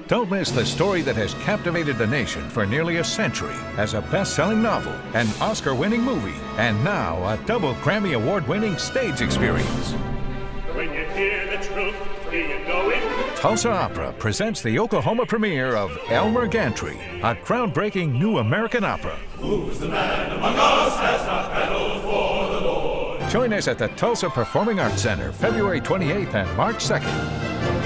Don't miss the story that has captivated the nation for nearly a century as a best-selling novel, an Oscar-winning movie, and now a double Grammy Award-winning stage experience. When you hear the truth, do you know it? Tulsa Opera presents the Oklahoma premiere of ELMER GANTRY, a groundbreaking new American opera. Who's the man among us has not battled for the Lord? Join us at the Tulsa Performing Arts Center February 28th and March 2nd.